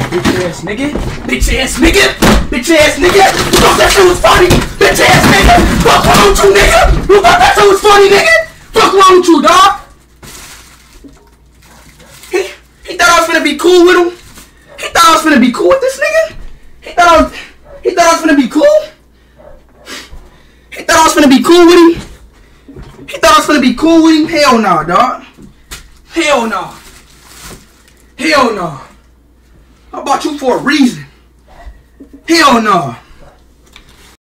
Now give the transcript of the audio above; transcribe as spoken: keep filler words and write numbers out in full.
Bitch ass nigga. Bitch ass nigga. Bitch ass nigga. You thought that shit was funny. Bitch ass nigga. Fuck wrong with you, nigga. You thought that shit was funny, nigga. Fuck wrong with you, dog. He, he thought I was finna be cool with him. He thought I was finna be cool with this nigga. He thought I was, he thought I was finna be cool. He thought I was finna be cool with him. He thought I was finna be cool with him. Hell no, nah, dog. Hell no. Nah. Hell no. Nah. I bought you for a reason. Hell no. Nah.